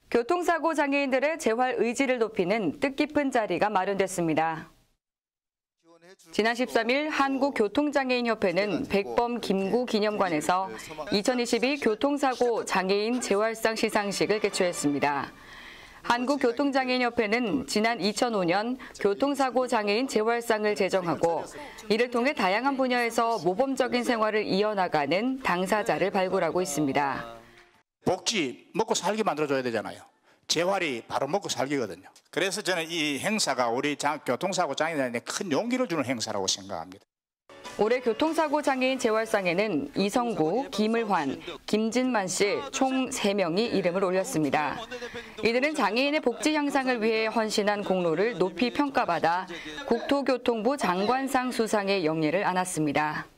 교통사고 장애인들의 재활 의지를 높이는 뜻깊은 자리가 마련됐습니다. 지난 13일 한국교통장애인협회는 백범 김구 기념관에서 2022 교통사고 장애인 재활상 시상식을 개최했습니다. 한국교통장애인협회는 지난 2005년 교통사고 장애인 재활상을 제정하고 이를 통해 다양한 분야에서 모범적인 생활을 이어나가는 당사자를 발굴하고 있습니다. 복지, 먹고 살게 만들어줘야 되잖아요. 재활이 바로 먹고 살기거든요. 그래서 저는 이 행사가 우리 교통사고 장애인들한테 큰 용기를 주는 행사라고 생각합니다. 올해 교통사고 장애인 재활상에는 이성구, 김을환, 김진만 씨 총 3명이 이름을 올렸습니다. 이들은 장애인의 복지 향상을 위해 헌신한 공로를 높이 평가받아 국토교통부 장관상 수상의 영예를 안았습니다.